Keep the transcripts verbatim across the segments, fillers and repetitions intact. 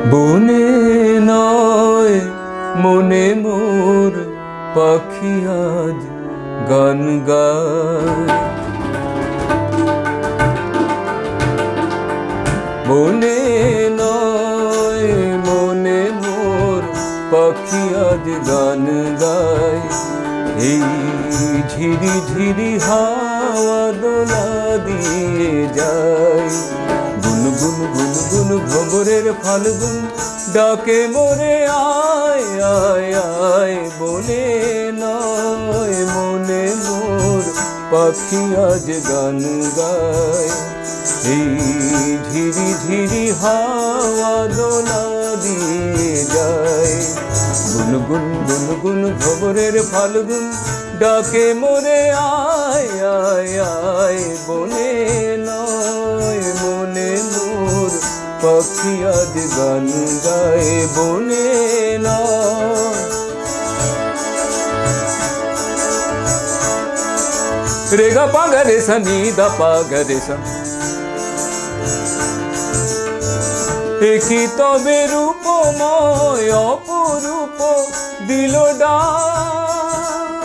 বনে নয় মনে মোর পাখি আজ গান গায়। বনে নয় মনে মোর পাখি আজ গান গায়। এই ঝিরি ঝিরি হাওয়া দোলা দিয়ে যায়। গুন গুন গুন গুন ভ্রমরের ফাল্গুন ডাকে মোরে আয় আয় আয়। বনে নয় মনে মোর পাখি আজ গান গায়। এই ঝিরি ঝিরি হাওয়া দোলা দিয়ে যায়। গুন গুন গুন গুন ভ্রমরের ফাল্গুন ডাকে মোরে আয় আয় আয়। বনে নয় মনে মোর পাখি আজ গান গায়। বনে নয় রেগা পাগা রে সা নি দা পাগা রে সা। একই তবে রূপময় অপরূপ দিল ডাক।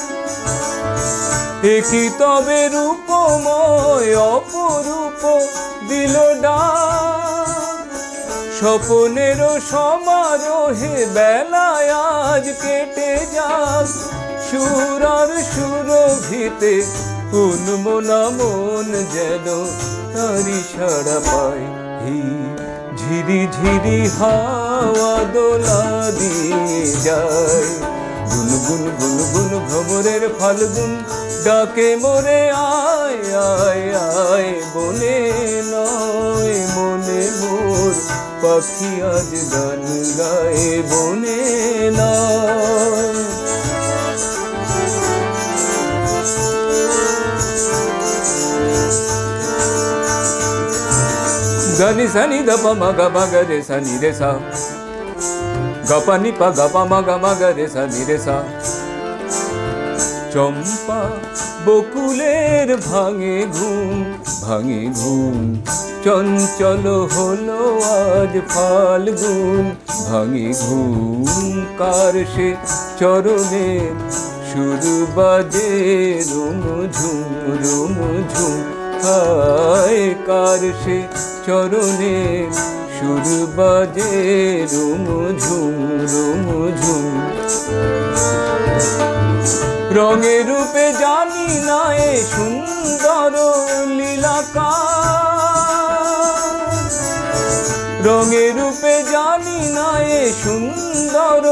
একই তবে রূপময় অপরূপ দিল ডাক। স্বপনের সমারোহে বেলায় আজ কেটে যাক। সুর আর সুরভিতে উন্মনা মন যেন তারি সাড়া পায়। ঝিরি ঝিরি হাওয়া দোলা দিয়ে যায়। গুন গুন গুন গুন ভ্রমরের ফাল্গুন ডাকে মোরে আয় আয় আয়। বনে নয় মনে মোর পাখি আজ গান গায়। বনে নয় গনি সনি দপ মগ মগ রে সনি রে সা। গপ নি পা গপ মগ মগ রে সনি রে সা। চম্পা বকুলের ভাঙে ঘুম ভাঙে ঘুম। চঞ্চল হলো আজ ফাল্গুন ভাঙে ঘুম। কার সে চরণে সুর বাজে রুম ঝুম রুম ঝুম। হায় কার সে চরণে সুর বাজে রুম ঝুম রুম ঝুম। রঙে রূপে জানি না এ সুন্দর লীলাকার। রঙে রূপে জানি না এ সুন্দর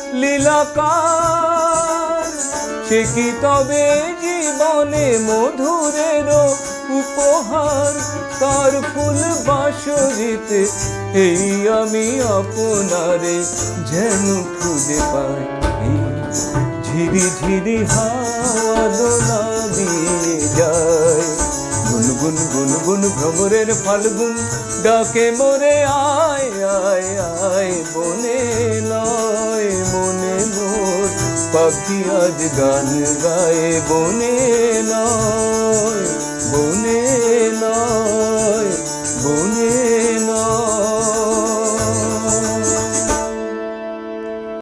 লীলাকার। সে কি তবে জীবনে মধুরের উপহার। তার ফুল বাঁশরিতে এই আমি আপনারে যেন খুঁজে পাই। ঝিরি ঝিরি হাওয়া দোলা দিয়ে যায়। গুন গুন গুন গুন ভ্রমরের ফাল্গুন ডাকে মোরে আয় আয় আয়। বনে নয় মনে মোর পাখি আজ গান গায়। বনে নয় বনে নয়।